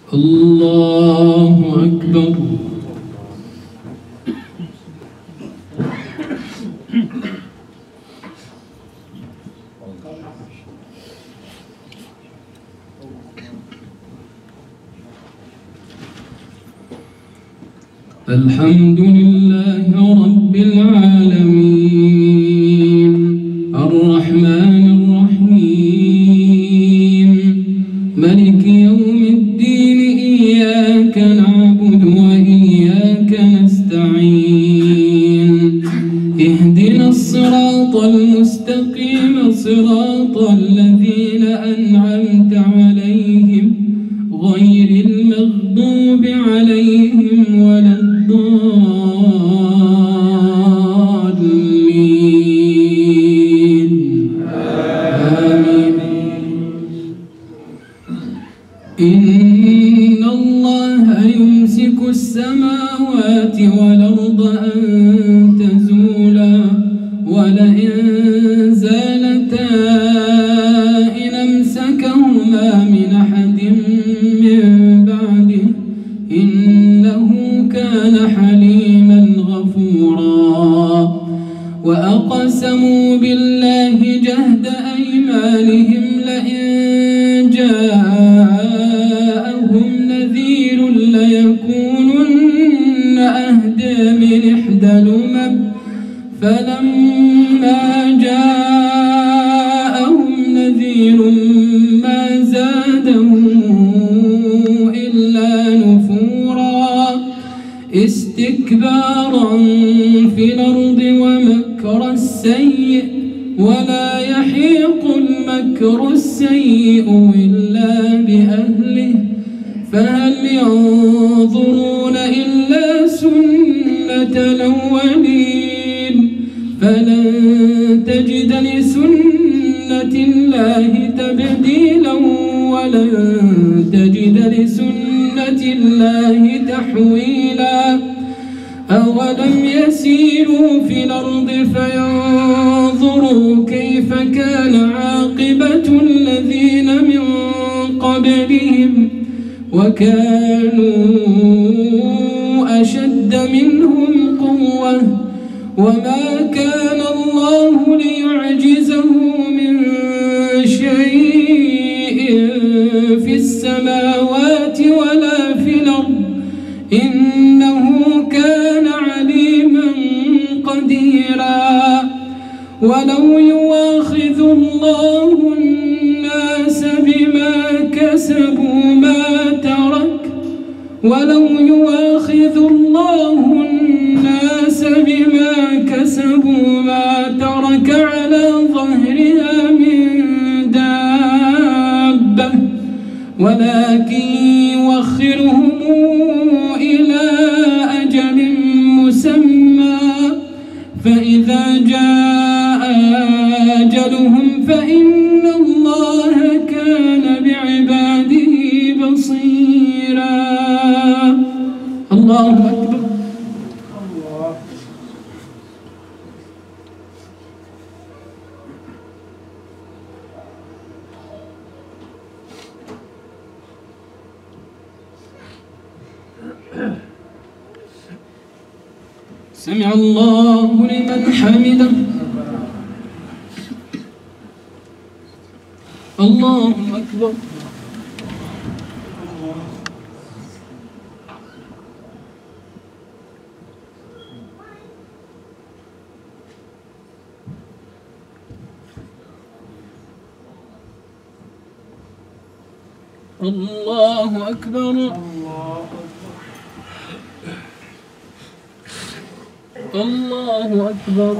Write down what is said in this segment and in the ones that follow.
الله أكبر. الحمد لله رب العالمين الرحمن الرحيم ملك يوم الدين إياك نعبد وإياك نستعين اهدنا الصراط المستقيم صراط الذين أنعمت عليهم غير المغضوب عليهم ولا الضالين آمين. إن الله يمسك السماوات والأرض أن تزولا ولئن زالتا إن أمسكهما من أحد من بعده إنه كان حليما غفورا. وأقسموا بالله جهد أيمانهم لئن جاءهم نذير ليكونن أهدى من إحدى الأمم فلما جاءهم نذير ما زادهم إلا نفورا استكبارا في الأرض ومكر السيء ولا يحيق المكر السيء إلا بأهله فهل ينظرون إلا سنة الأولين فلن تجد لسنة الله تبديلا ولن تجد لسنة الله تحويلا. أولم يسيروا في الأرض فينظروا كيف كان عاقبة الذين من قبلهم وكانوا أشد منهم قوة وما كان الله ليعجزه من شيء في السماوات ولا في الأرض إنه كان عليما قديرا. ولو يواخذ الله الناس بما كسبوا ما ترك ولو يواخذ الله الناس بما كسبوا ما ترك على ظهرها من دابة ولكن يوخرهم إلى أجل مسمى فإذا جاء أجلهم فإن الله كان بعباده بصيرا. الله أكبر. سمع الله لمن حمده. الله أكبر. الله أكبر. الله أكبر.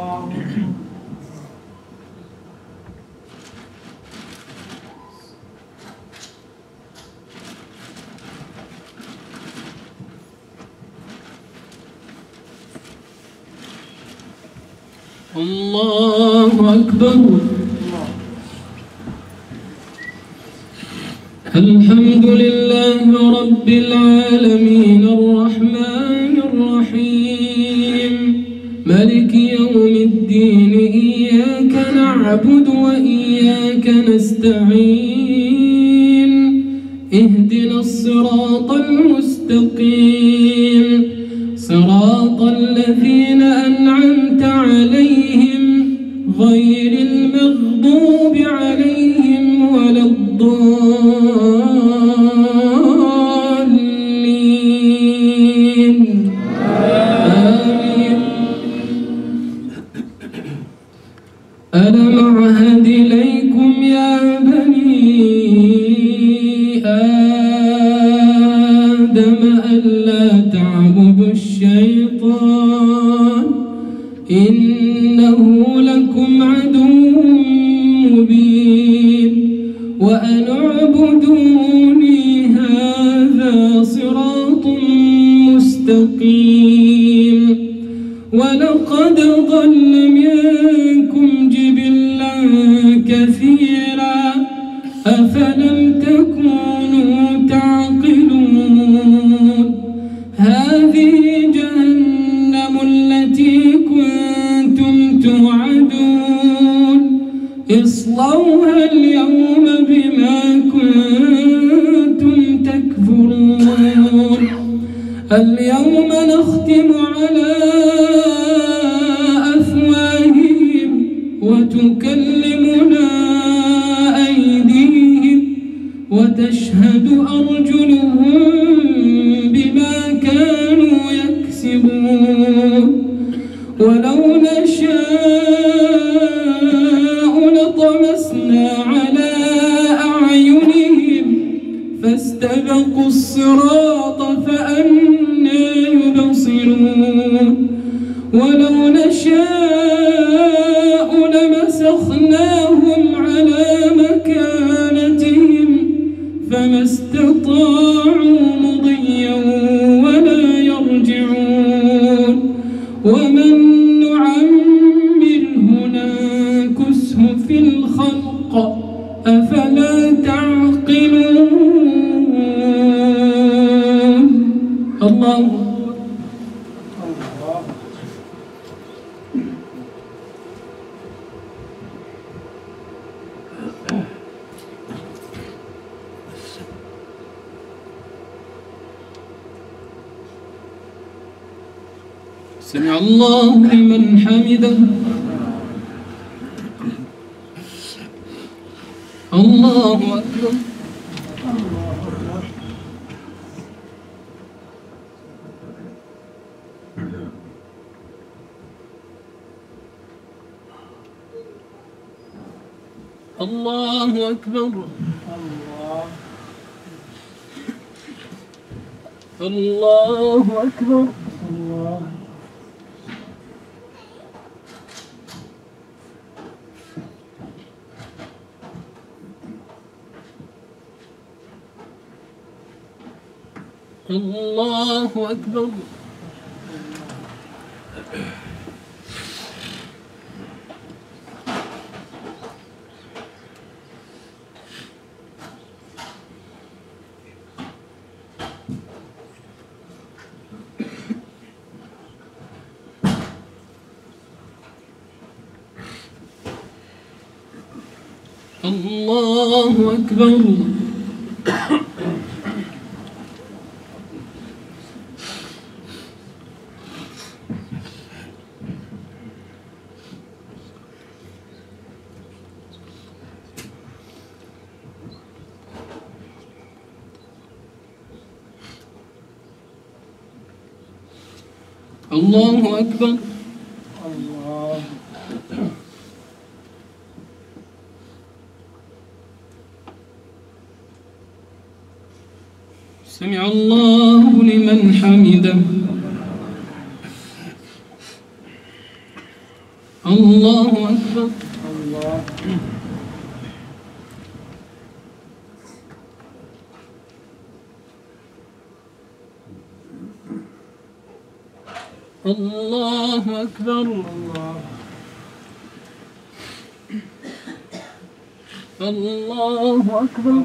الله أكبر. الحمد لله رب العالمين الرحمن الرحيم مالك يوم الدين إياك نعبد وإياك نستعين اهدنا الصراط المستقيم صراط الذين أنعمت عليهم غير المغضوب عليهم ولا الضالين آمين. ألم أعهد إليكم يا بني آدم ألا تعبدوا الشيطان إنه لكم عدو مبين وأن اعبدوني هذا صراط مستقيم. ولقد ضل منكم جبلا كثيرا أفلم تكونوا تعقلون. هذه جهنم التي كنتم توعدون اصلوها اليوم بما كنتم تكفرون. اليوم نختم على أفواههم وتكلمنا أيديهم وتشهد أرجلهم بما كانوا يكسبون. ولو نشاء لطمسنا على أعينهم فاستبقوا الصراط فأنى يبصرون. ولو نشاء لمسخناهم على مكانتهم فما استطاعوا مضيا ولا يرجعون. ومن نعمره ننكسه في الخلق أفلا تعقلون. الله سمع الله لمن حمده. الله أكبر. الله أكبر. الله أكبر. الله أكبر. الله أكبر. الله أكبر. الله سمع الله لمن حمده. الله أكبر. الله الله أكبر. الله أكبر.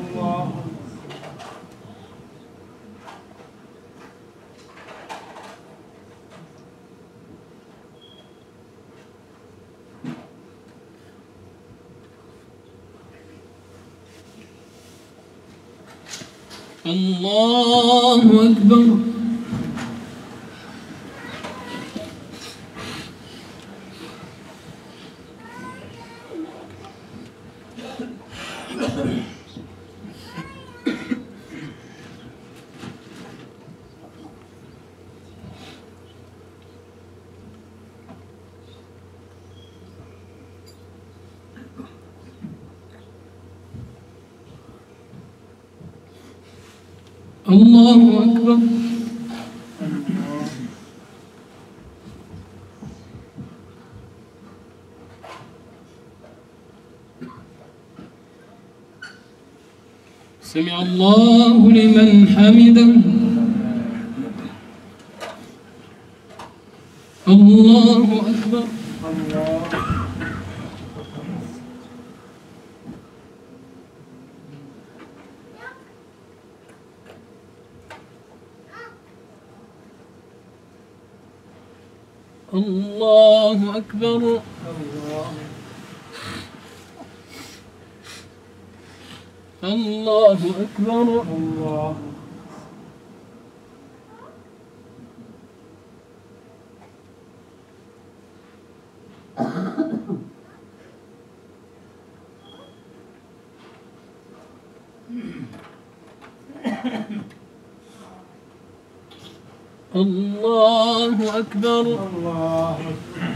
الله أكبر. الله أكبر. سمع الله لمن حمده. الله أكبر. الله أكبر. الله أكبر. الله أكبر. الله أكبر.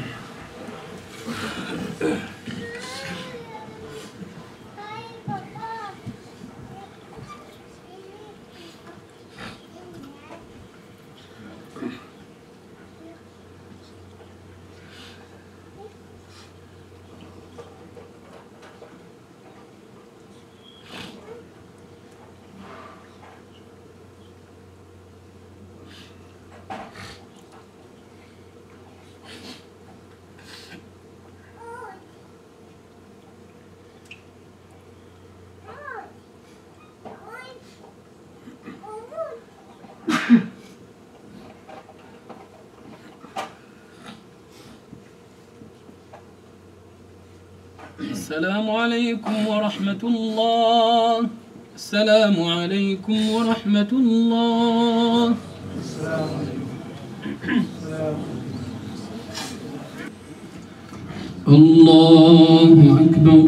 السلام عليكم ورحمة الله. السلام عليكم ورحمة الله. السلام عليكم. الله أكبر.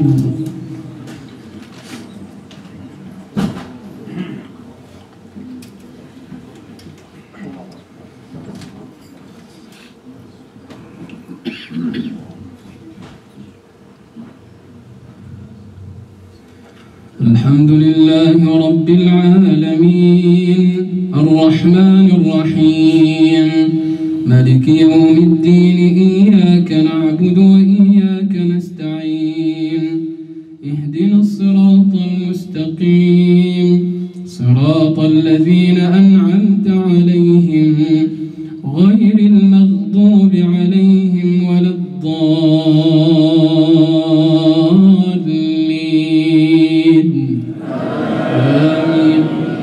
الحمد لله رب العالمين الرحمن الرحيم مالك يوم الدين إياك نعبد وإياك نستعين اهدنا الصراط المستقيم صراط الذين أنعمت عليهم غير المغضوب عليهم ولا الضالين. آمين.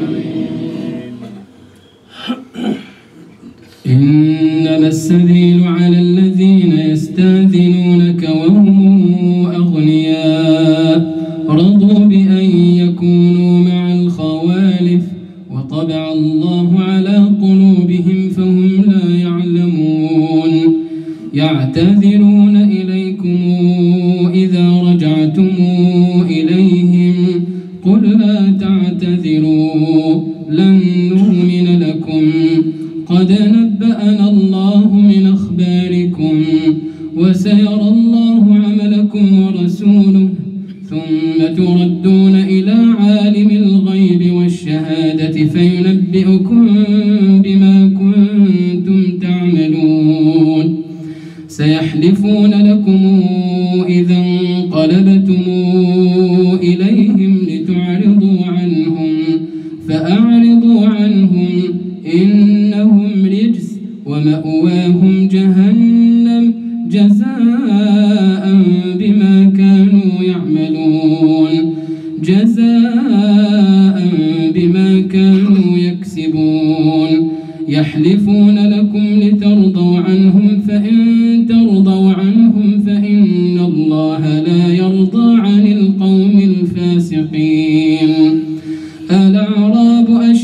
إنما السبيل على الذين يستأذنونك وهم أغنياء رضوا بأن يكونوا مع الخوالف وطبع الله على قلوبهم فهم لا يعلمون. يعتذرون إليكم إذا رجعتم إليهم قل لا تعتذروا لن نؤمن لكم قد نبأنا الله من أخباركم وسيرى الله عملكم ورسوله ثم تردون إلى عالم الغيب والشهادة فينبئكم بما كنتم تعملون. سيحلفون لكم إذا انقلبتم إليهم لتعرضوا عنهم فأعرضوا عنهم إنهم رجس ومأواهم جهنم جزاء بما كانوا يعملون جزاء بما كانوا يكسبون. يحلفون لكم لترضوا عنهم فإن ترضوا عنهم فإن الله لا يرضى عن القوم الفاسقين. الأعراب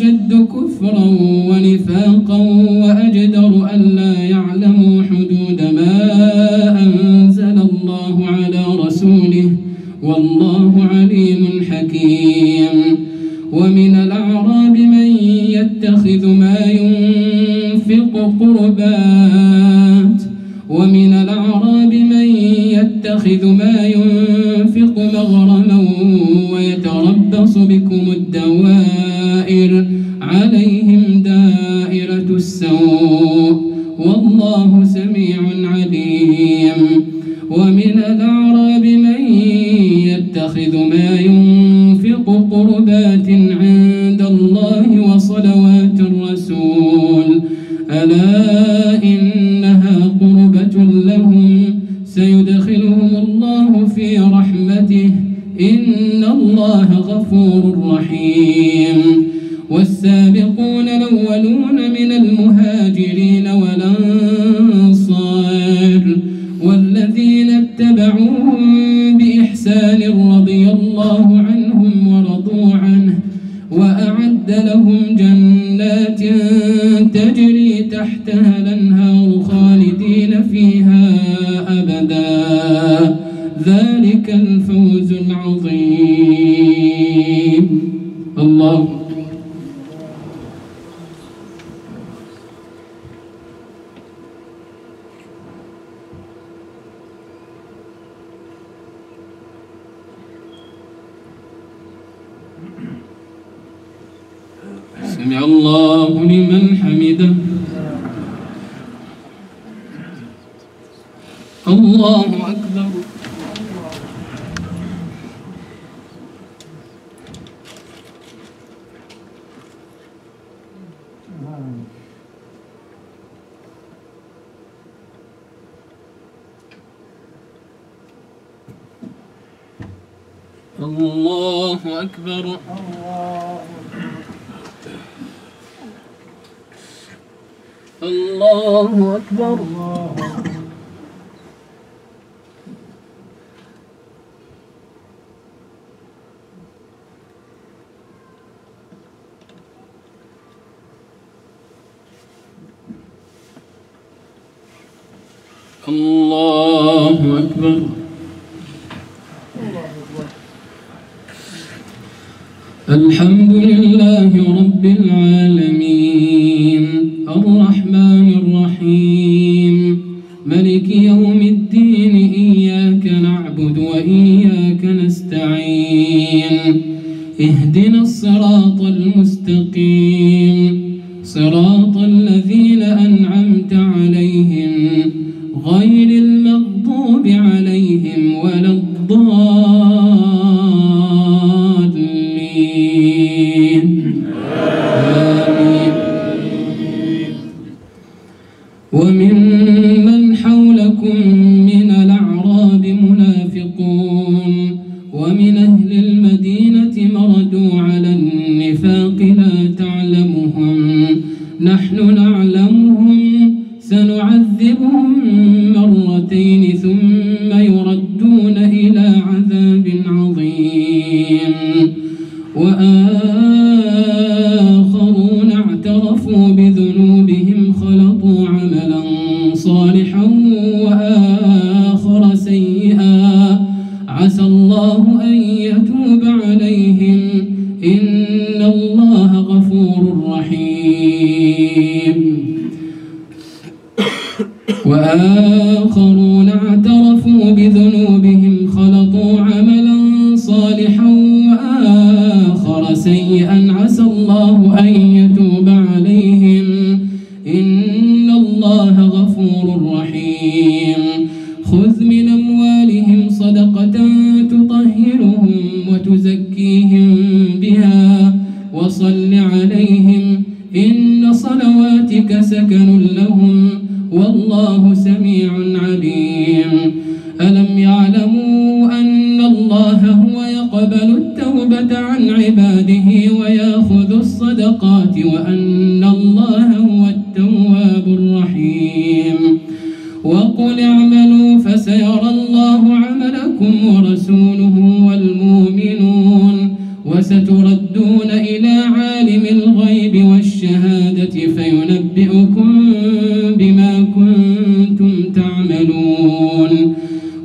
كفرا ونفاقا وأجدر ألا يعلموا حدود ما أنزل الله على رسوله والله عليم حكيم. ومن الأعراب من يتخذ ما ينفق مغرما ويتربص بكم الدوائر عليهم دائرة السوء والله سميع عليم. ومن الأعراب من يتخذ ما ينفق قربات عند الله وصلوات الرسول ألا إنها قربة لهم سيدخلهم الله في رحمته إن الله غفور رحيم. والسابقون الأولون من المهاجرين والأنصار والذين اتبعوهم بإحسان رضي الله عنهم ورضوا عنه وأعد لهم جنات تجري تحتها الأنهار خالدين فيها أبدا ذلك الفوز العظيم. الله سمع الله لمن حمده. الله أكبر. الله أكبر. الله أكبر. الله أكبر. الحمد لله رب العالمين الرحمن الرحيم ملك يوم الدين إياك نعبد وإياك نستعين اهدنا الصراط المستقيم صراط الذين أنعمت عليهم غير المغضوب عليهم ولا الضالين آمين. وممن حولكم من الأعراب منافقون ومن أهل المدينة مردوا على النفاق لا تعلمهم نحن نعلمهم سنعذبهم مرتين ثم يردون إلى عذاب عظيم. وآخرون اعترفوا بذنوبهم خلطوا عملا صالحا وآخر سيئا عسى الله أن يتوب عليهم إن الله غفور رحيم. وآخرون اعترفوا بذنوبهم خلطوا عملا صالحا وآخر سيئا عسى الله أن يتوب عليهم إن الله غفور رحيم. خذ من أموالهم صدقة تطهرهم وتزكيهم بها وصل عليهم إن صلواتك سكن لهم والله سميع عليم. ألم يعلموا أن الله هو يقبل التوبة عن عباده ويأخذ الصدقات وأن الله هو التواب الرحيم. وقل اعملوا فسيرى الله عملكم ورسوله والمؤمنون وستردون إلى عالم الغيب والشهادة ينبئكم بما كنتم تعملون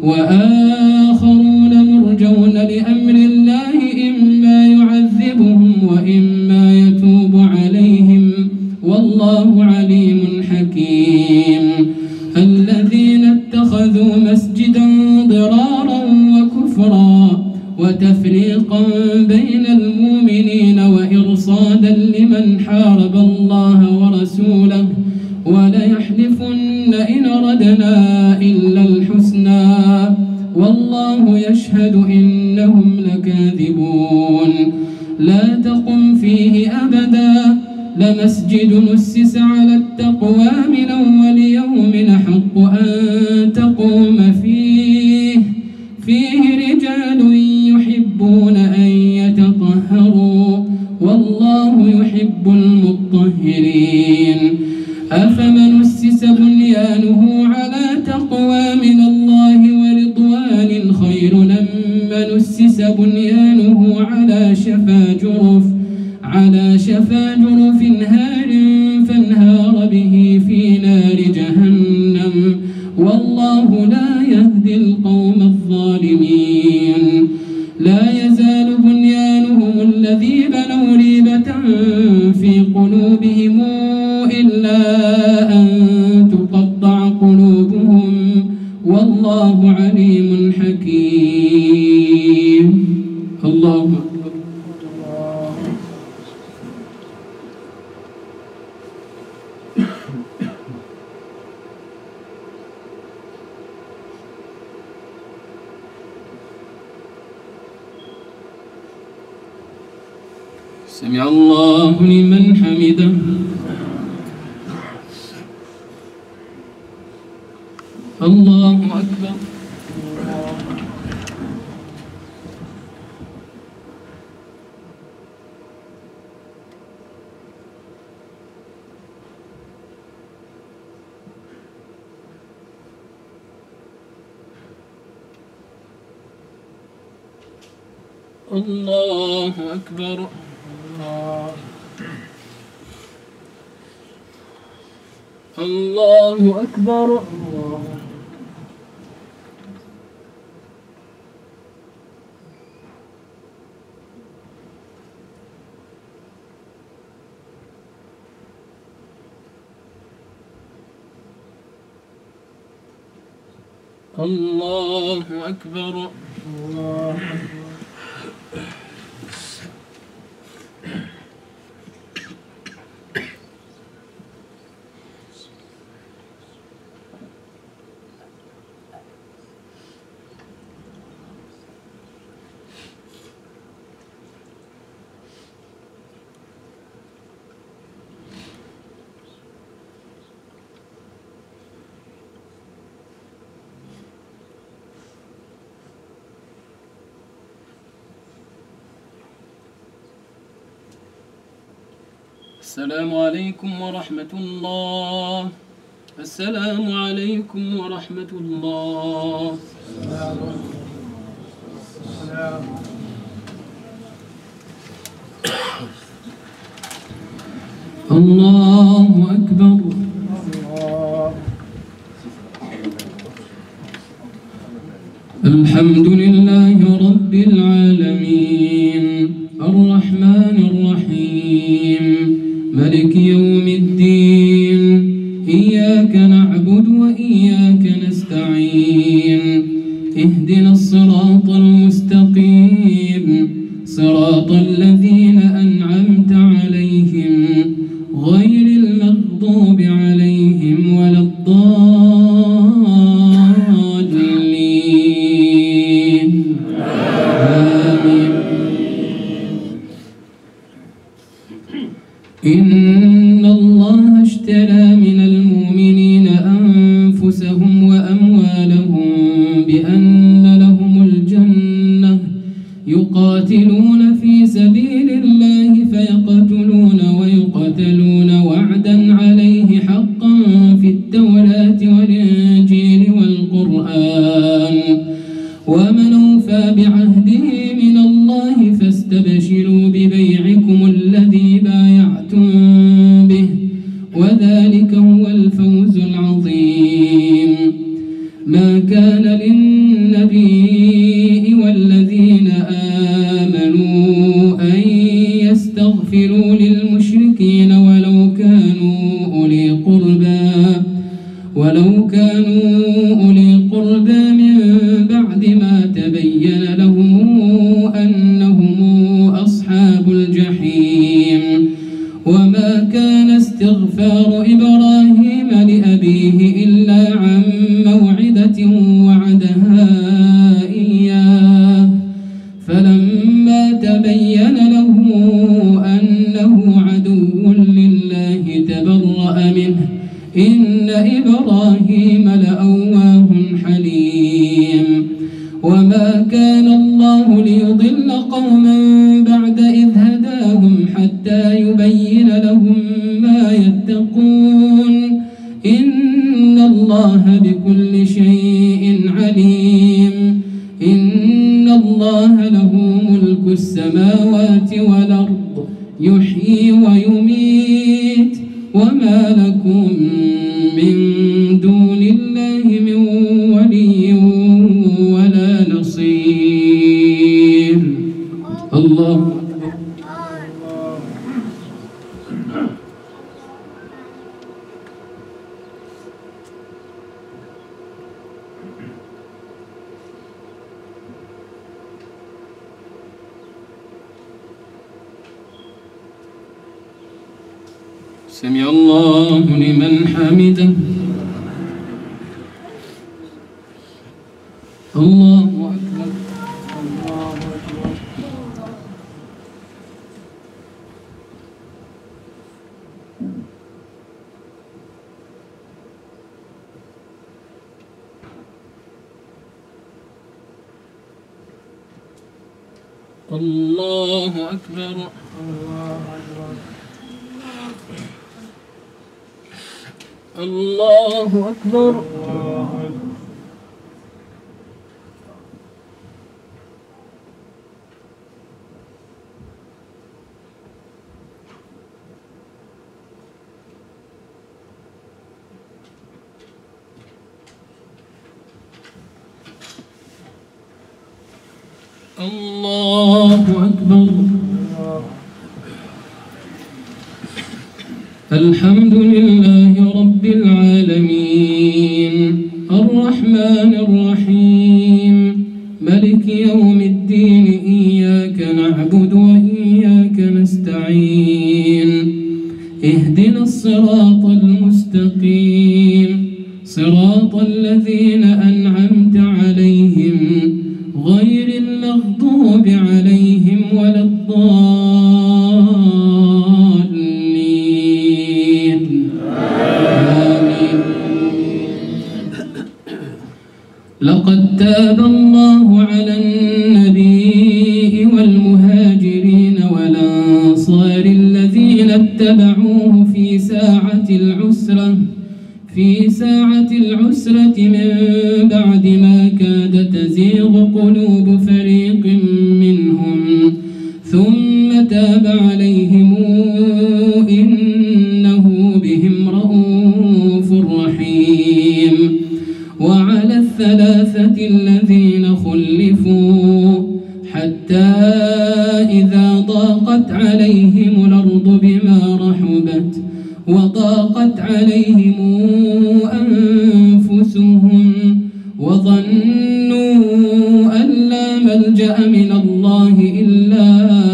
وآخرون مرجون لأمر الله إما يعذبهم وإما يتوب عليهم والله عليم حكيم الذين اتخذوا مسجدا ضرارا وكفرا وتفريقا بين المؤمنين وإرصادا لمن حارب الله ورسوله وليحلفن إن أردنا إلا الحسنى والله يشهد إنهم لكاذبون لا تقم فيه أبدا لمسجد نسس على التقوى من أول يوم أحق أن تقوم فيه رجال يحبون أن يتطهروا والله يحب المطهرين أفمن أسس بنيانه على تقوى من الله ورضوان خير أم من أسس بنيانه على شفا جرف هار فانهار به في نار جهنم والله لا يهدي القوم الظالمين لا يزال بنيانهم الذي بنوا ريبة في قلوبهم إلا أن تقطع قلوبهم والله عليم حكيم. الله أكبر. سمع الله لمن حمده. الله أكبر. الله أكبر. الله أكبر. الله أكبر. السلام عليكم ورحمة الله. السلام عليكم ورحمة الله. الله أكبر. الحمد لله رب العالمين الرحمن الرحيم ملك يوم الدين إياك نعبد وإياك نستعين اهدنا الصراط المستقيم صراط الذين أنعمت عليهم غير المغضوب عليهم ولا الضالين آمين. إن الله اشترى من المؤمنين أنفسهم وأموالهم بأن لهم الجنة يقاتلون في سبيل الله فيقتلون ويقتلون وعدا عليه حقا في التوراة والإنجيل والقرآن ومن أوفى بعهده من الله فاستبشروا ببيعكم الذي بايعتم به وذلك هو الفوز العظيم. ما كان للنبي والذين آمنوا أن يستغفروا للمشركين ولو كانوا أولي قربى من بعد ما تبين لهم أنهم أصحاب الجحيم. وما كان استغفار إبراهيم لأبيه إلا عن موعدة وعدها إياه فلما تبين له أنه عدو لله تبرأ منه إن إبراهيم لأواه حليم. وما كان الله ليضل قوما بعد إذ هداهم حتى يبين لهم ما يتقون إن الله بكل شيء عليم. إن الله له ملك السماوات والأرض يحيي ويميت وما لكم من دون الله من ولي ولا نصير. الله سمع الله لمن حمده. الله أكبر. الله أكبر. الله أكبر. الله أكبر. الحمد لله رب العالمين الرحمن الرحيم ملك يوم الدين إياك نعبد وإياك نستعين اهدنا الصراط المستقيم صراط الذين أنعمت عليهم غير المغضوب عليهم ولا الضالين. آمين. لقد تاب الله على النبي والمهاجرين والأنصار الذين اتبعوه في ساعة العسرة من بعد ما كاد تزيغ قلوب فريق منهم ثم تاب عليهم إنه بهم رءوف رحيم. وعلى الثلاثة الذين خلفوا حتى إذا ضاقت عليهم الأرض بما رحبت وضاقت عليهم أنفسهم وظنوا أن لا ملجأ من الله إلا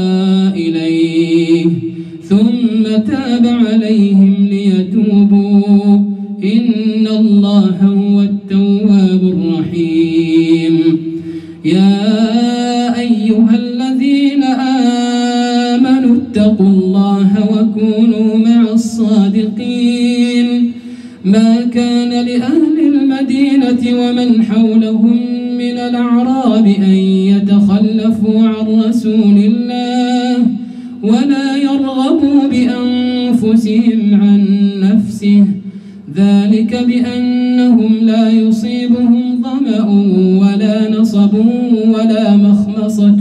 إليه ثم تاب عليهم ليتوبوا إن الله هو التواب الرحيم. يا أيها الذين آمنوا اتقوا الله وكونوا مع الصادقين. ما كان لأهل المدينة ومن حولهم من الأعراب أن يتخلفوا عن رسول الله ولا يرغبوا بأنفسهم عن نفسه ذلك بأنهم لا يصيبهم ظمأ ولا نصب ولا مخمصة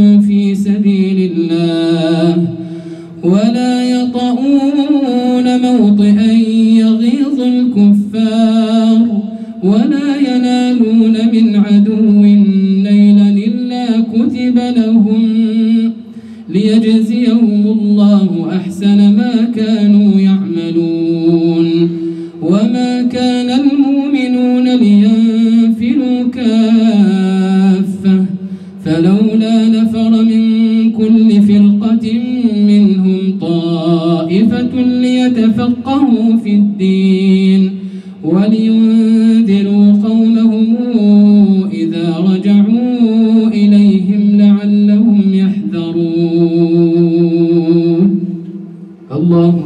في سبيل الله ولا يطؤون موطئا يغيظ الكفار ولا ينالون من عدو نيلا إلا كتب لهم ليجزيهم الله أحسن ما كانوا يعملون وما كان المؤمنون لينفروا كافة فلولا نفر من كل فرقة منهم طائفة ليتفقهوا في الدين ولينذروا قومهم إذا رجعوا إليهم لعلهم يحذرون. الله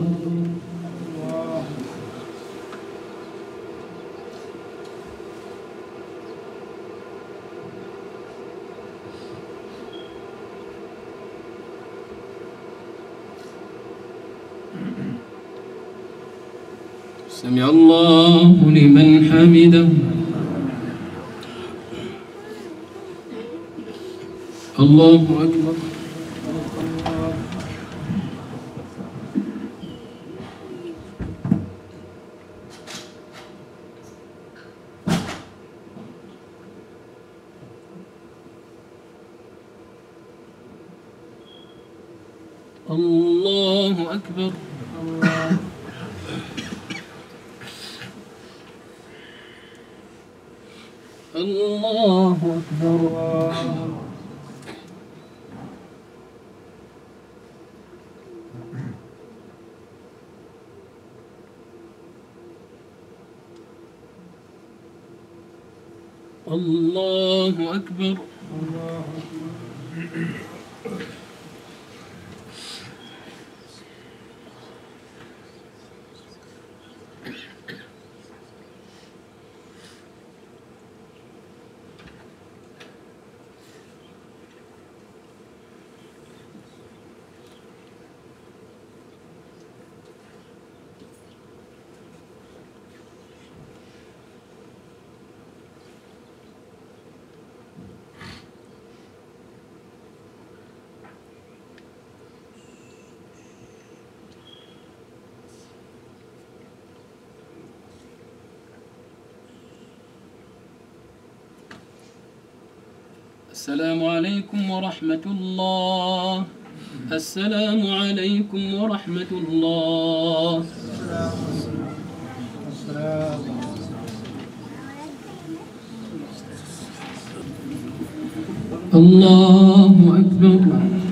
سمع الله لمن حمده. الله أكبر. الله أكبر. الله أكبر. الله أكبر. السلام عليكم ورحمة الله. السلام عليكم ورحمة الله. الله أكبر.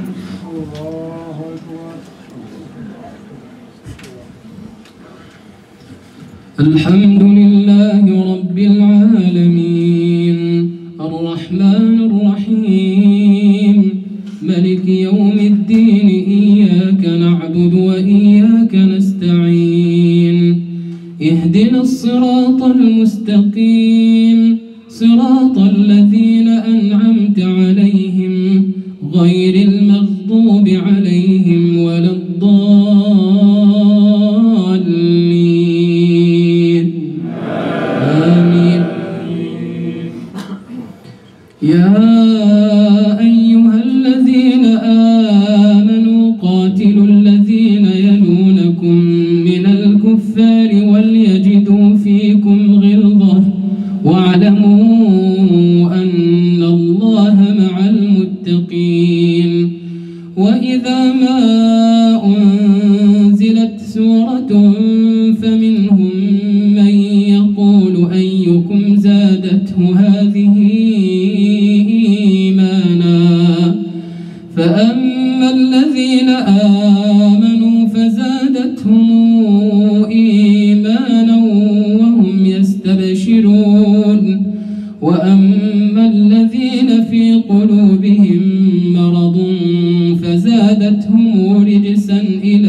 الحمد لله رب العالمين الرحمن الرحيم ملك يوم الدين إياك نعبد وإياك نستعين اهدنا الصراط المستقيم صراط الذين أنعمت عليهم غير المغضوب عليهم ولا الضالين آمين. يا أيها الذين آمنوا قاتلوا الذين يلونكم من الكفار وليجدوا فيكم غلظة واعلموا أن الله مع المتقين. وإذا ما أنزلت سورة فمنهم من يقول أيكم زادته هذه إيمانا فأما الذين آمنوا فزادتهم إيمانا وهم يستبشرون وأما الذين في قلوبهم مرض فزادتهم رجسا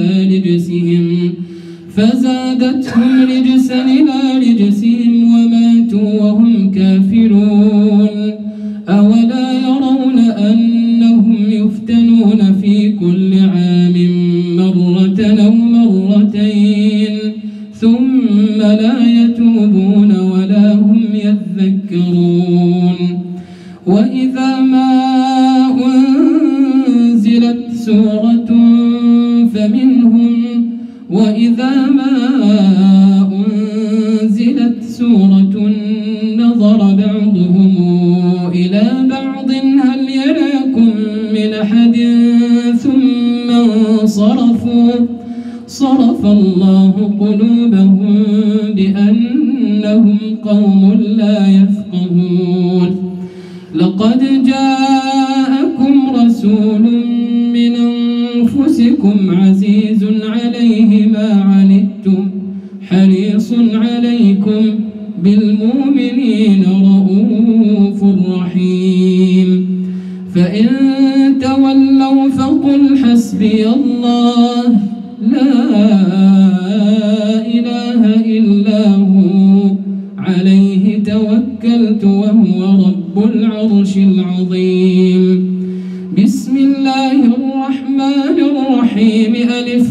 إلى رجسهم وماتوا وهم كافرون. أولا يرون أنهم يفتنون في كل عام مرة أو مرتين ثم لا يتوبون ولا هم يذكرون. وإذا ما أنزلت سورة فمنهم وإذا ما أنزلت سورة نظر بعضهم إلى بعض هل يراكم من أحد ثم انصرفوا صرف الله قلوبهم بأنهم قوم لا يفقهون لقد جاءكم رسول من أنفسكم عزيز عليه ما عنتم حريص عليكم بالمؤمنين رؤوف رحيم فإن تولوا فقل حسبي الله لا إله إلا هو عليه توكلت وهو رب العرش العظيم بسم الله الرحمن الرحيم ألف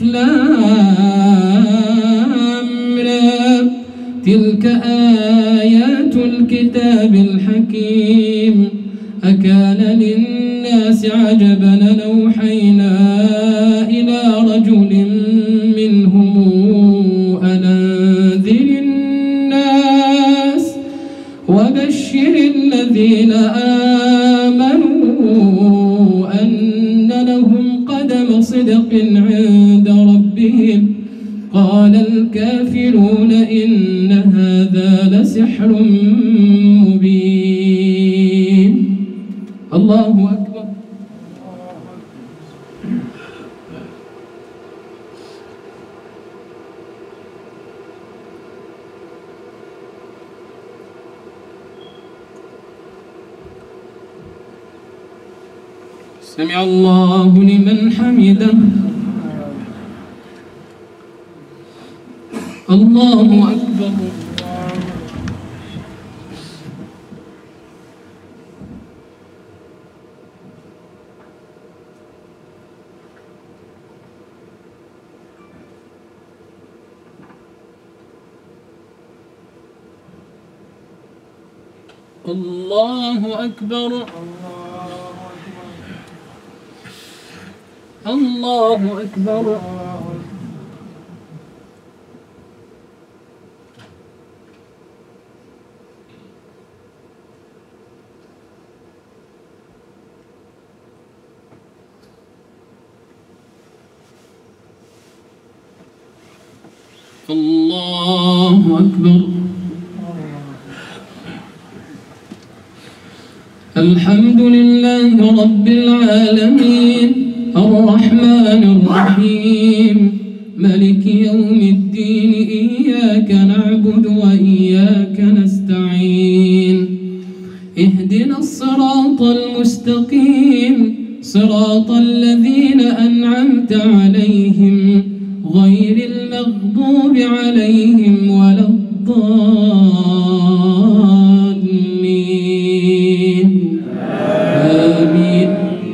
لام را تلك آيات الكتاب الحكيم أكان للناس عجبا أن أوحينا إلى رجل منهم أن أنذر الناس وبشر الذين آمنوا أن لهم قدم صدق عند ربهم قال الكافرون إن هذا لسحر مبين الله أكبر سمع الله لمن حمده الله أكبر الله أكبر الله أكبر الله أكبر الحمد لله رب العالمين الرحمن الرحيم ملك يوم الدين إياك نعبد وإياك نستعين اهدنا الصراط المستقيم صراط الذين أنعمت عليهم غير المغضوب عليهم ولا الضالين آمين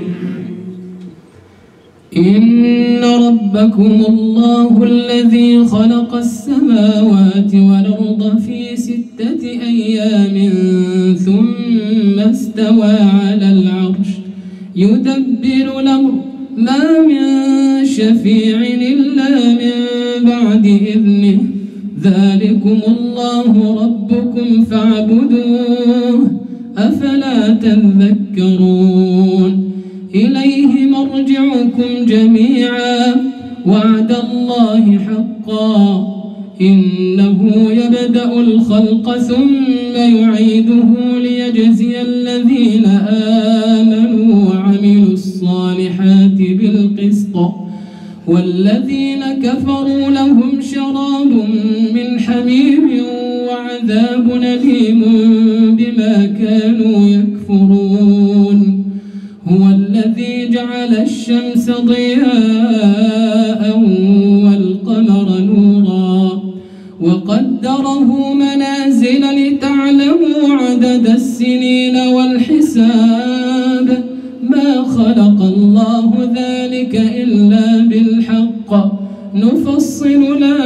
إن ربكم الله الذي خلق السماوات والأرض في 6 أيام ثم استوى على العرش يدبر الأمر ما من شفيع إلا من بعد إذنه ذلكم الله ربكم فاعبدوه أفلا تذكرون إليه مرجعكم جميعا وعد الله حقا إنه يبدأ الخلق ثم يعيده ليجزي الذين آمنوا وعملوا الصالحات بالقسط والذين كفروا لهم شراب من حميم وعذاب أليم بما كانوا يكفرون هو الذي جعل الشمس ضياء والقمر نورا وقدره منازل لتعلموا عدد السنين والحساب ما خلق الله ذلك إلا بالحق نفصل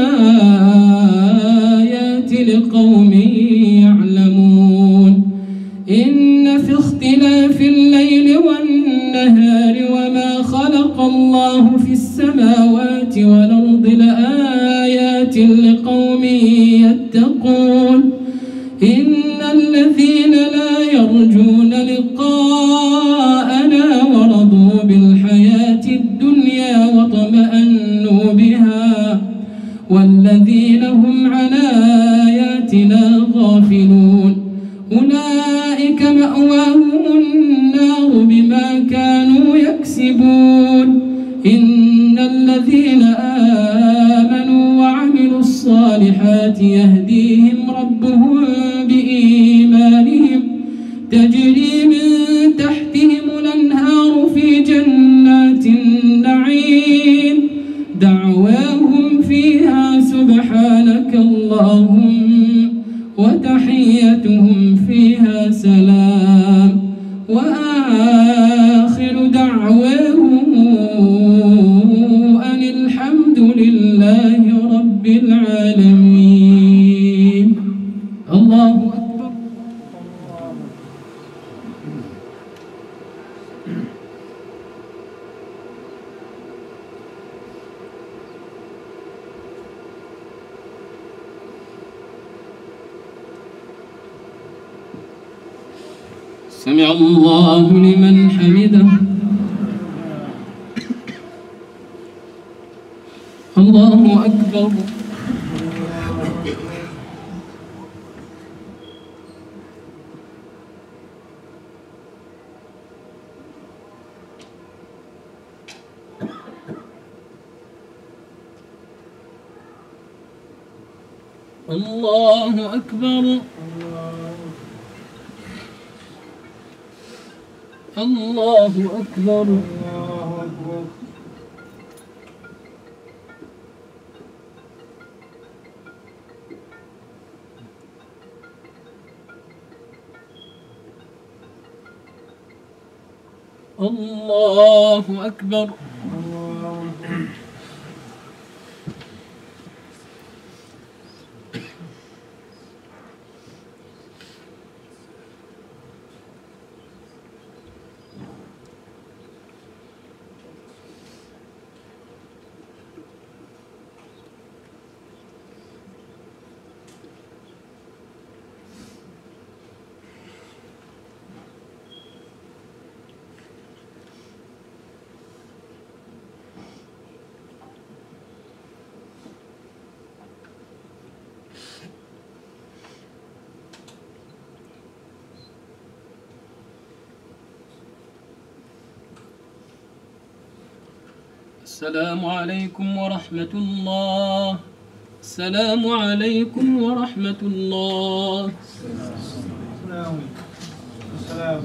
الآيات لقوم يعلمون إن في اختلاف الليل والنهار وما خلق الله في السماوات والأرض لآيات لقوم يتقون إن الذين لا يرجون لقاءنا ورضوا بالحياة الدنيا واطمأنوا بها والذين هم عن آياتنا غافلون أولئك مأواهم النار بما كانوا يكسبون إن الذين آمنوا وعملوا الصالحات يهديهم ربهم بإيمانهم تجري من تحتهم الأنهار في جنات النعيم دعواهم فيها سبحانك اللهم وتحيتهم فيها سلام وآخر دعواهم أن الحمد لله رب العالمين. الله أكبر. سمع الله لمن حمده. الله أكبر. الله أكبر. الله أكبر. الله أكبر. السلام عليكم ورحمة الله. السلام عليكم ورحمة الله. السلام.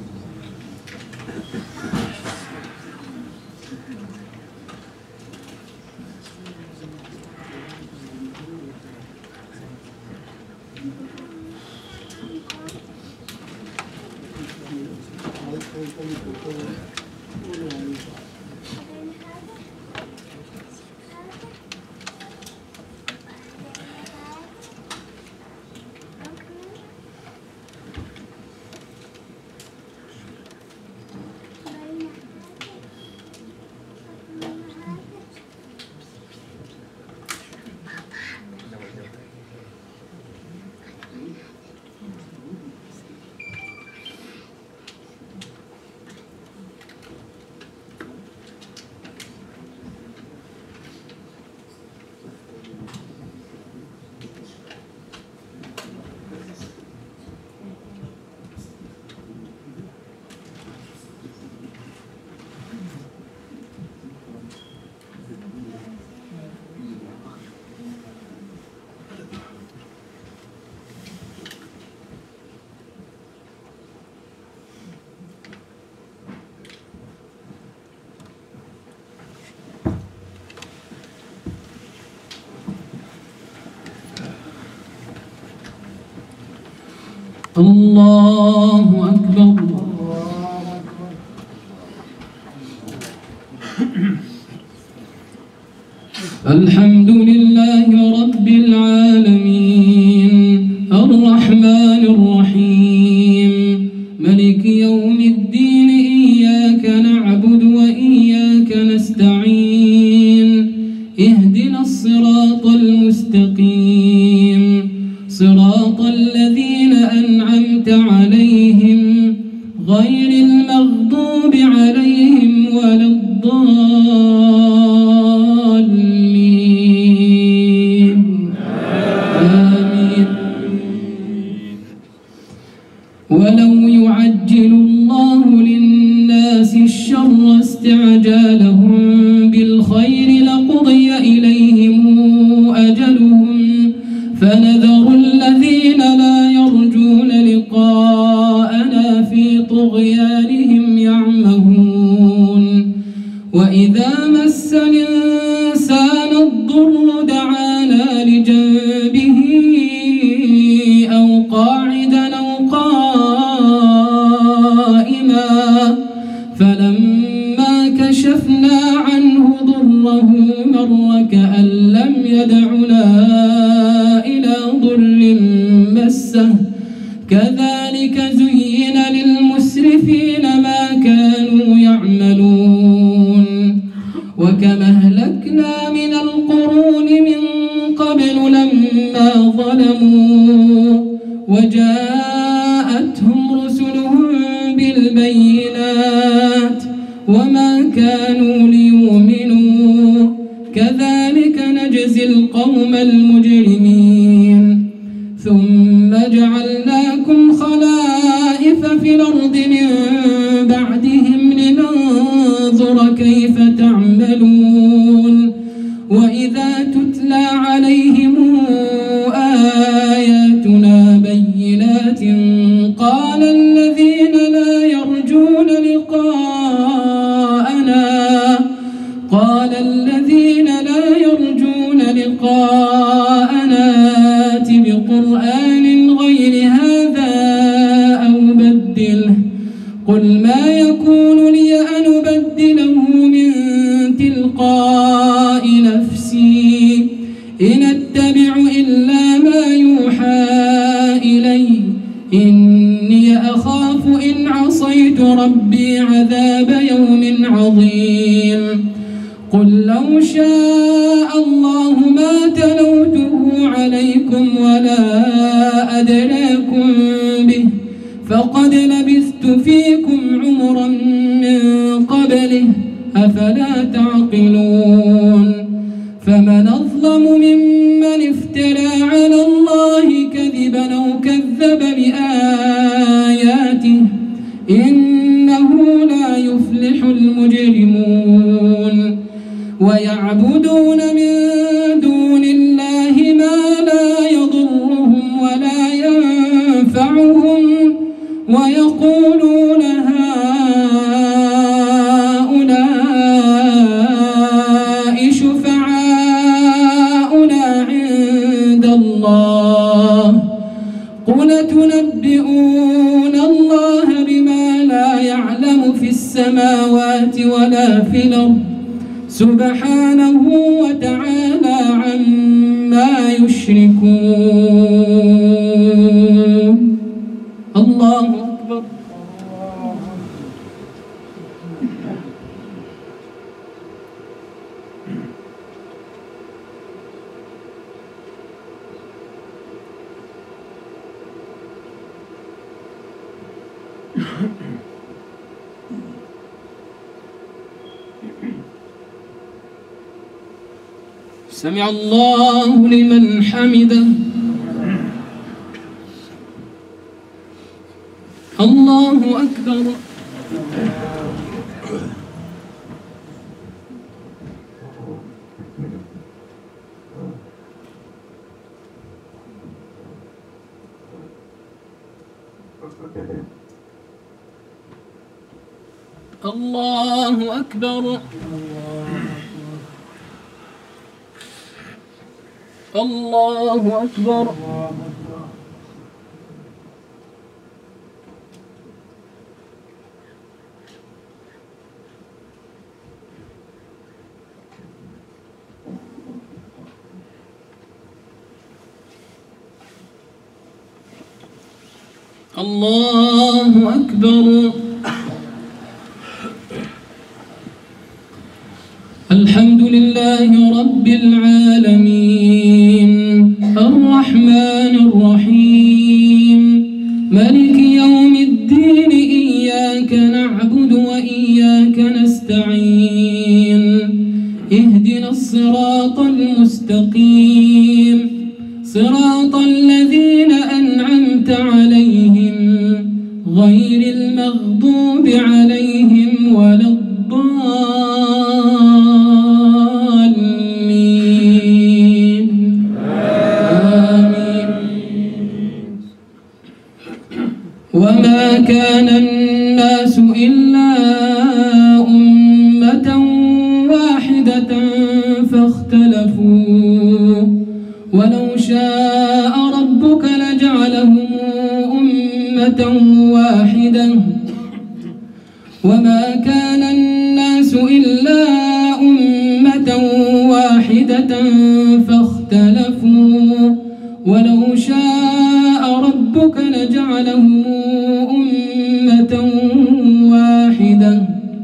الله أكبر. الحمد لله رب العالمين الرحمن الرحيم ملك يوم الدين إياك نعبد وإياك نستعين اهدنا الصراط المستقيم مستقيم صراط الذين أنعمت عليهم غير المغضوب عليهم ولا الضالين آمين. ولو يعجل الله للناس الشر استعجالهم بالخير لقضي إليهم أجلهم فنذر الذين لا يرجون لقاءنا في طغيانهم يعمهون وإذا مس الإنسان الضر دعانا لجنبه أو قاعدا أو قائما فلما كشفنا عنه ضره مر كأن لم يدعنا إلى ضر مسه كذلك زين للمسرفين ما كانوا يعملون وكما أهلكنا من القرون من قبل لما ظلموا وجاءتهم رسلهم بالبينات وما كانوا ليؤمنوا كذلك نجزي القوم المجرمين ثم جعلناكم خلائف في الأرض من بعدهم لننظر كيف تعملون وإذا تتلى عليهم آياتنا بينات قال الذين لا يرجون لقاءنا آت بقرآن غير هذا أو بدله قل ما يكون لي أن أبدله من تلقاء نفسي إن أتبع إلا ما يوحى إلي إني أخاف إن عصيت ربي عذاب يوم عظيم قل لو شاء الله ما تلوته عليكم ولا أدراكم به فقد لبثت فيكم عمرا من قبله أفلا تعقلون فمن أظلم ممن افترى على الله كذبا أو كذب بآياته إنه لا يفلح المجرمون ويعبدون من دون الله ما لا يضرهم ولا ينفعهم ويقولون هؤلاء شفعاؤنا عند الله قل تنبئون الله بما لا يعلم في السماوات ولا في الأرض سبحانه وتعالى عما يشركون الله أكبر. سمع الله لمن حمده الله أكبر. الله أكبر. الله أكبر. الله أكبر. الحمد لله رب العالمين الرحمن الرحيم مالك يوم الدين إياك نعبد وإياك نستعين اهدنا الصراط المستقيم صراط الذين أنعمت عليهم غير المغضوب عليهم ولا الضالين آمين. وما كان الناس إلا أمة واحدة فاختلفوا ولو شاء ربك لجعلهم أمة واحدة وما كان الناس إلا أمة واحدة فاختلفوا ولو شاء ربك لجعلهم أمة واحدة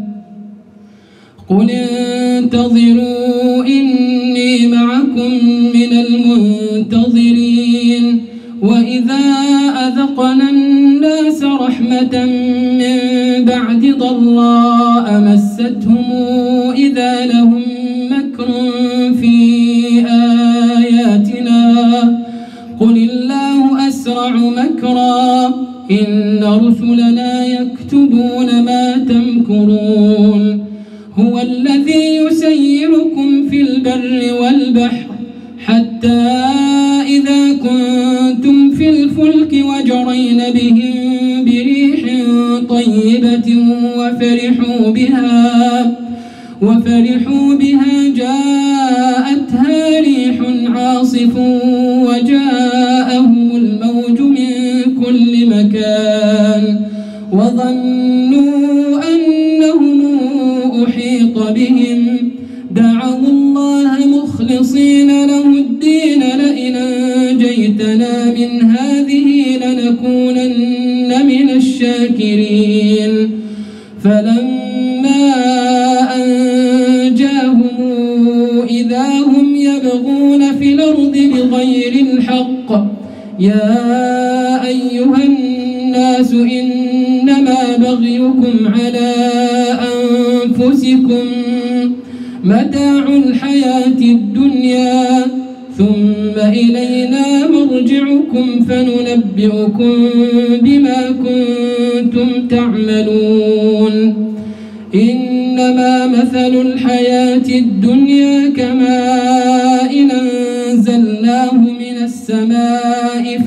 قل انتظروا إني معكم من المنتظرين وإذا أذقنا الناس رحمة من بعد ضراء مستهم إذا لهم مكر في آياتنا قل الله أسرع مكرا إن رسلنا يكتبون ما تمكرون هو الذي يسيركم في البر والبحر حتى إذا كنتم في الفلك وجرين بهم بريح طيبة وفرحوا بها جاءتها ريح عاصف وجاءهم الموج من كل مكان وظنوا أنهم أحيط بهم دعوا الله مخلصين له الدين لئن أنجيتنا من هذه لنكونن من الشاكرين فلما أنجاهم إذا هم يبغون في الأرض بغير الحق يا أيها الناس إنما بغيكم على أنفسكم متاع الحياة الدنيا ثم إلينا مرجعكم فننبئكم بما كنتم تعملون إنما مثل الحياة الدنيا كماء أنزلناه من السماء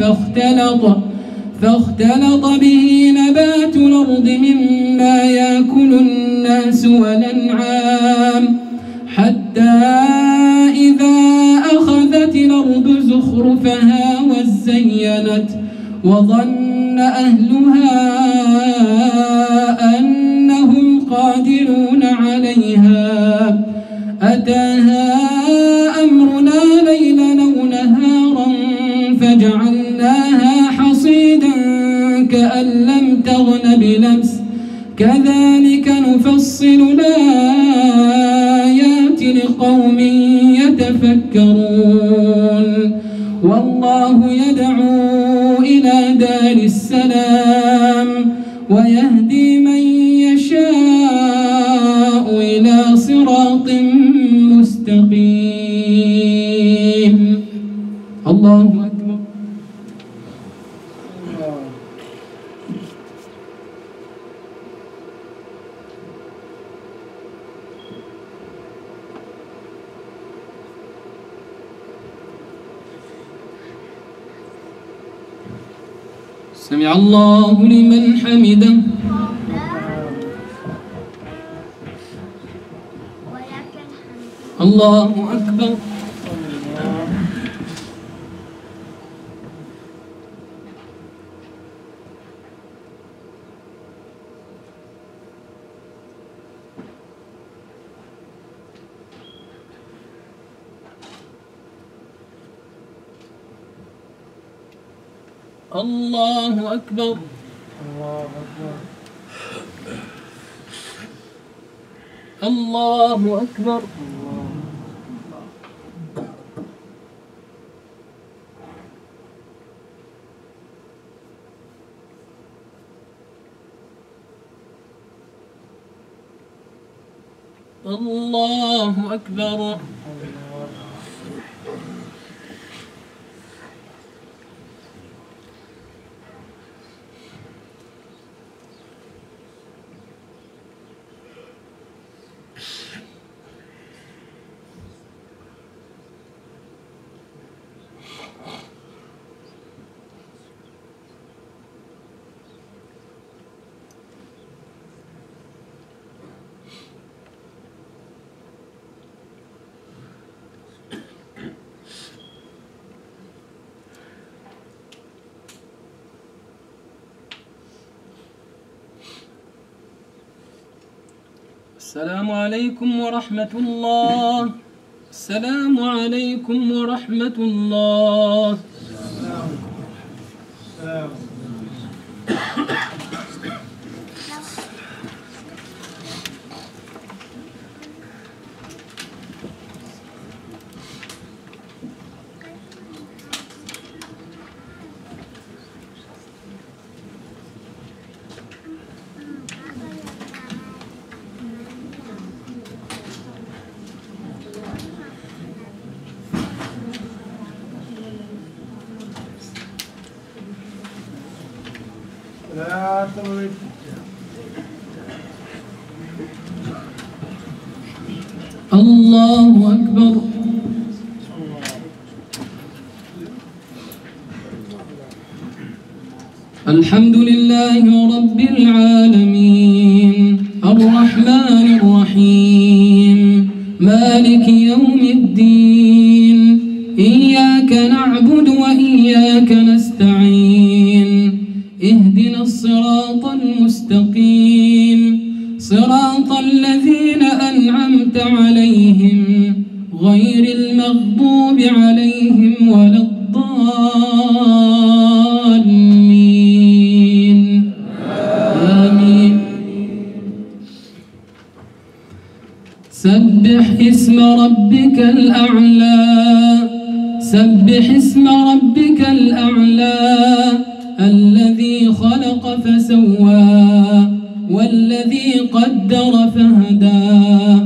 فاختلط به نبات الأرض مما يأكل الناس والأنعام حتى إذا أخذت الأرض زخرفها وزينت وظن أهلها أنهم قادرون عليها أتاها أمرنا ليلا أو نهارا فجعلناها حصيدا كأن لم تغن بلمس كذلك نفصل الآيات لقوم يتفكرون والله يدعو إلى دار السلام ويهدي من يشاء إلى صراط مستقيم. الله أكبر. سمع الله لمن حمده. الله أكبر. الله أكبر. الله أكبر. الله أكبر. السلام عليكم ورحمة الله. السلام عليكم ورحمة الله. الله أكبر. الحمد لله رب العالمين الرحمن الرحيم مالك يوم الدين إياك نعبد وإياك نستعين اهدنا الصراط المستقيم صراط الذين أنعمت عليهم غير المغضوب عليهم ولا الضالين آمين. سبح اسم ربك الأعلى. سبح اسم ربك الأعلى الذي خلق فسوى والذي قدر فهدى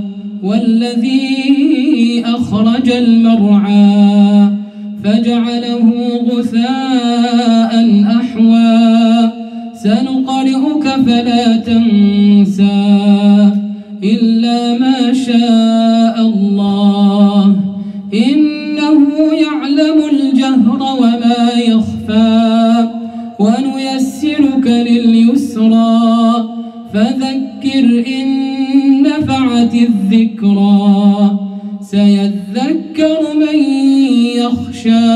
والذي أخرج المرعى فجعله غثاء أحوى سنقرئك فلا تنسى إلا ما شاء الله إنه يعلم الجهر وما يخفى ونيسرك لليسرى فذكر إن نفعت الذكرى سيذكر من يخشى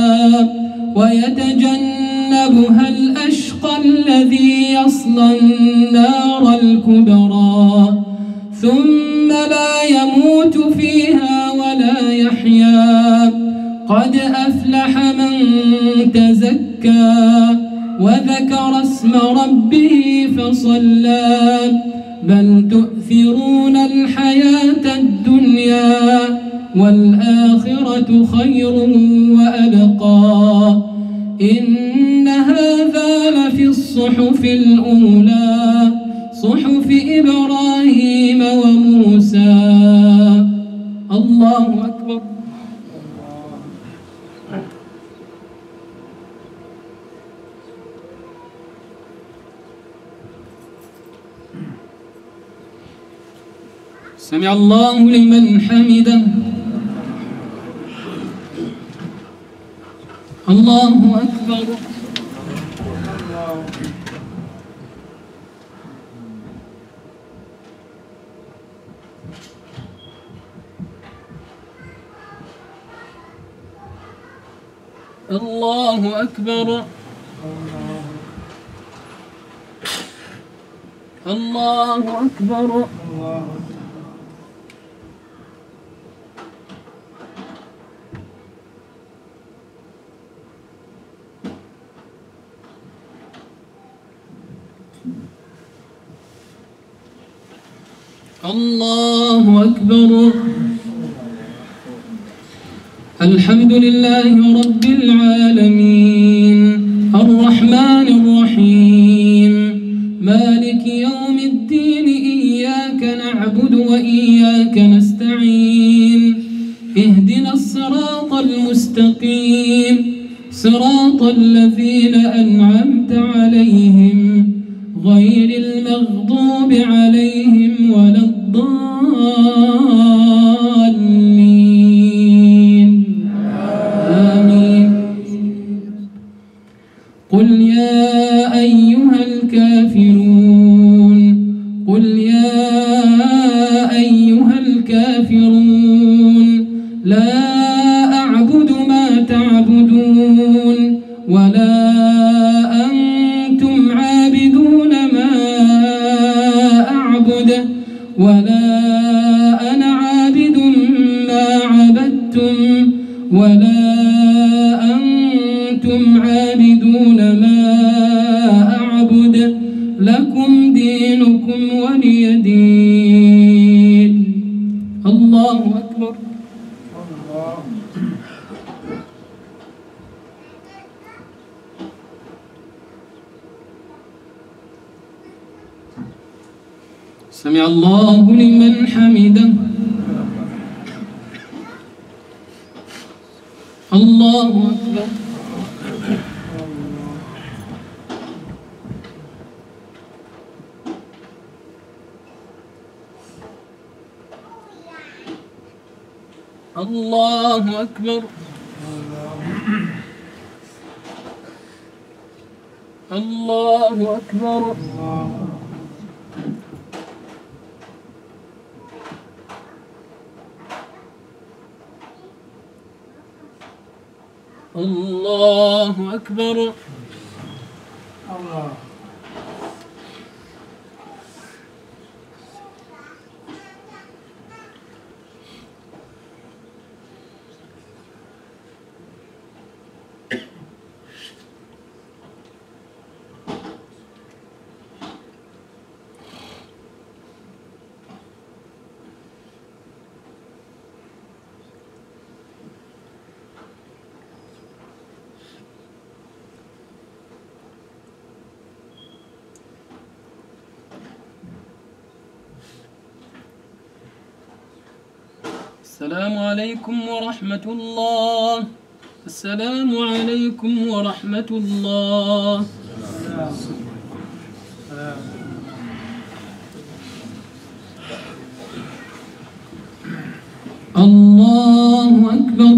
ويتجنبها الأشقى الذي يصلى النار الكبرى ثم لا يموت فيها ولا يحيا قد أفلح من تزكى وذكر اسم ربه فصلى بل تؤثرون الحياة الدنيا والآخرة خير وأبقى إن هذا لفي الصحف الأولى صحف إبراهيم وموسى. الله أكبر. سمع الله لمن حمده. الله أكبر. الله أكبر. الله أكبر. الله أكبر. الحمد لله رب العالمين الرحمن الرحيم مالك يوم الدين إياك نعبد وإياك نستعين صراط الذين أنعمت عليهم غير المغضوب عليهم ولا الضالين آمين. قل يا أيها الكافرون قل يا أيها الكافرون لا أعبد ما تعبدون ولا أنتم عابدون ما أعبد ولا أنا عابد ما عبدتم ولا أنتم عابدون ما أعبد لكم دينكم ولي دين. الله أكبر. سمع الله لمن حمده. الله أكبر. الله أكبر. الله أكبر. الله أكبر. الله. السلام عليكم ورحمة الله. السلام عليكم ورحمة الله. الله أكبر.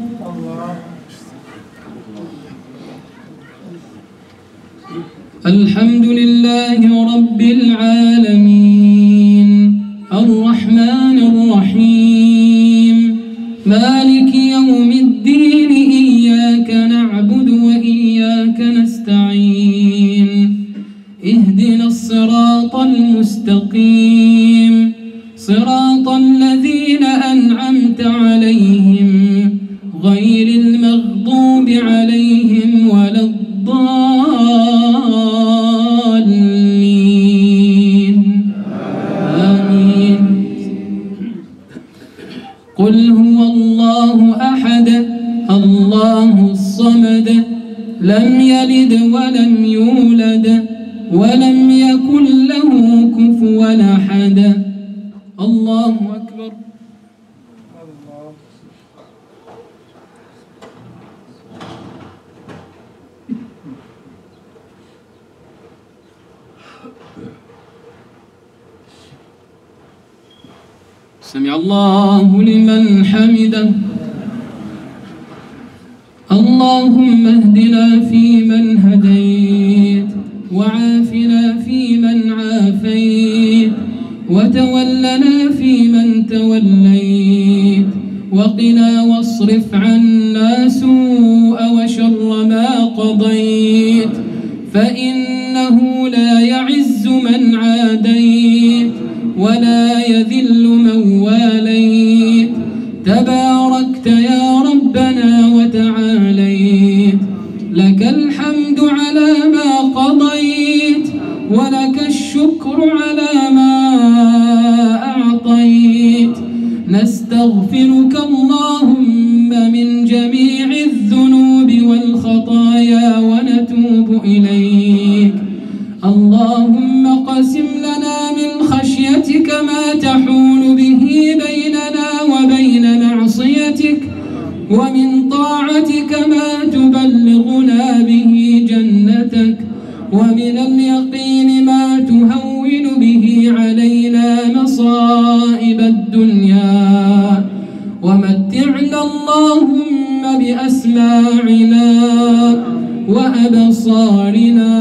الحمد لله رب العالمين الرحمن الرحيم مالك يوم الدين إياك نعبد وإياك نستعين اهدنا الصراط المستقيم صراط الذين أنعمت عليهم غير المغضوب عليهم ولا الضالين آمين. قل هو الله أحد الله الصمد لم يلد ولم يولد ولم يكن له كفوا أحد. الله أكبر. سمع الله لمن حمده. اللهم اهدنا فيمن هديت وعافنا فيمن عافيت وتولنا فيمن توليت وقنا واصرف عنا سوء وشر ما قضيت فإنه لا يعز من عاديت ولا يذل من واليت تباركت يا ربنا وتعاليت لك الحمد على ما قضيت ولك الشكر على ما أعطيت. نستغفرك اللهم من جميع الذنوب والخطايا ونتوب إليك. اللهم قسم لنا من خشيتك ما تحول به بيننا وبين معصيتك ومن طاعتك ما تبلغنا به جنتك، ومن اليقين ما تهون به علينا مصائب الدنيا، ومتعنا اللهم بأسماعنا وأبصارنا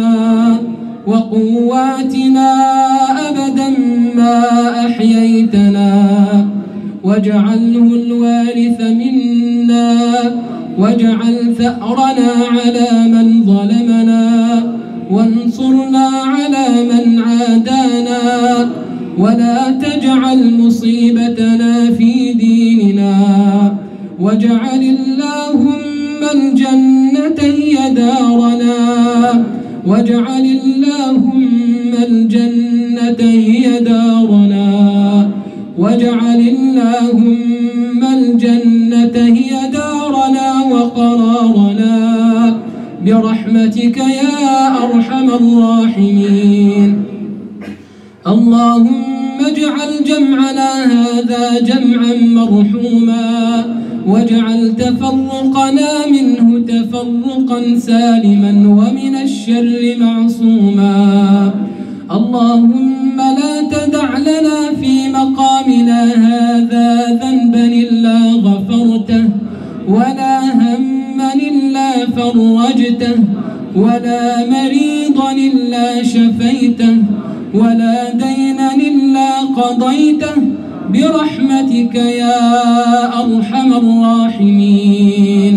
وقواتنا أبدا ما أحييتنا، واجعله الوارث منا، واجعل ثأرنا على من ظلمنا، وانصرنا على من عادانا، ولا تجعل مصيبتنا في ديننا، واجعل اللهم الجنة هي دارنا، واجعل اللهم الجنة هي دارنا، واجعل اللهم الجنة هي دارنا وقرارنا برحمتك يا أرحم الراحمين. اللهم اجعل جمعنا هذا جمعا مرحوما، واجعل تفرقنا منه تفرقا سالما ومن الشر معصوما. اللهم لا تدع لنا في مقامنا هذا ذنبا إلا غفرته، ولا هما إلا فرجته، ولا مريضا إلا شفيته، ولا دينا إلا قضيته برحمتك يا أرحم الراحمين.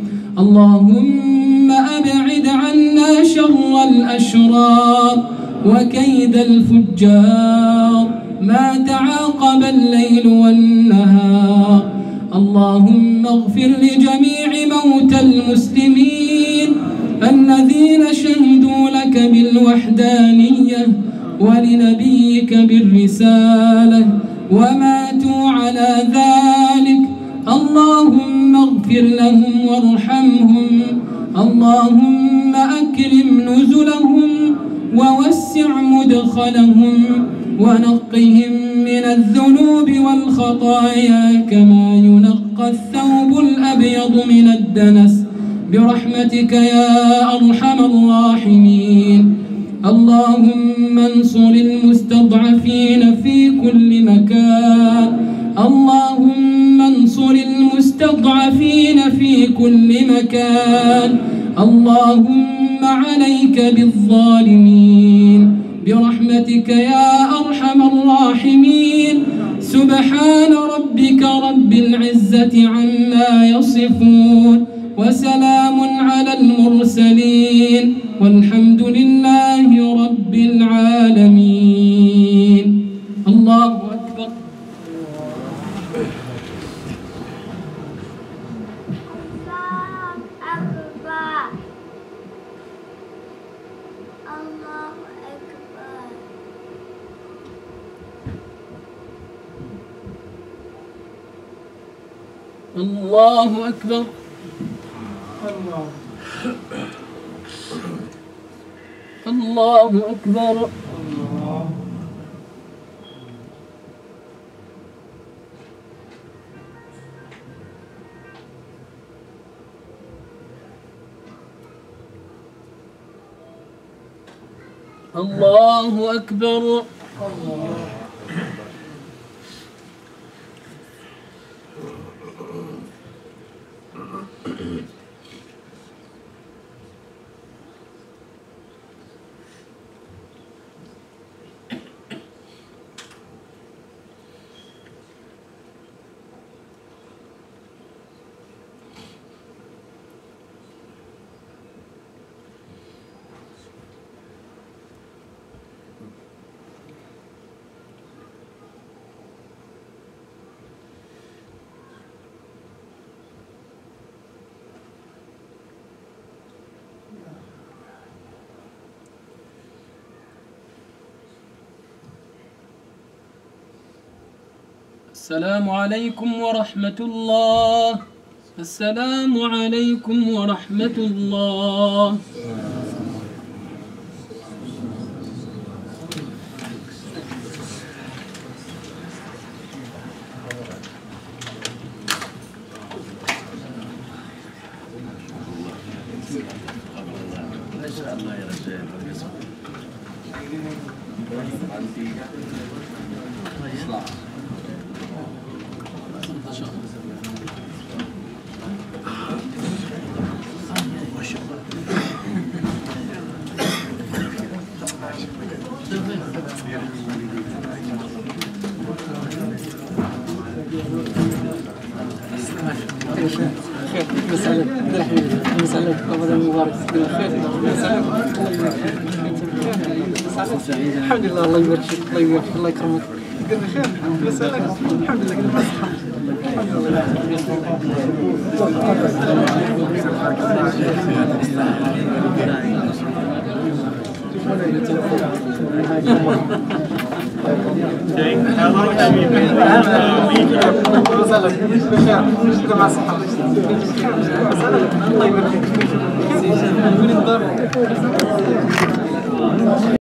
اللهم أبعد عنا شر الأشرار وكيد الفجار ما تعاقب الليل والنهار. اللهم اغفر لجميع موتى المسلمين الذين شهدوا لك بالوحدانية ولنبيك بالرسالة وماتوا على ذلك. اللهم اغفر لهم وارحمهم، اللهم أكرم نزلهم ووسع مدخلهم، ونقهم من الذنوب والخطايا كما ينقى الثوب الأبيض من الدنس برحمتك يا أرحم الراحمين. اللهم انصر المستضعفين في كل مكان، اللهم انصر المستضعفين في كل مكان. اللهم عليك بالظالمين برحمتك يا أرحم الراحمين. سبحان ربك رب العزة عما يصفون، وسلام على المرسلين، والحمد لله رب العالمين. الله أكبر. الله أكبر. الله أكبر. الله أكبر. السلام عليكم ورحمة الله. السلام عليكم ورحمة الله. ما شاء الله يا رجال. خير مسألة مسألة رمضان مبارك خير الحمد لله. الله يبارك فيك الله يبارك فيك الله يكرمك قلنا خير مسألة الحمد لله قلنا بصحة مسألة بخير مع الصحة مسألة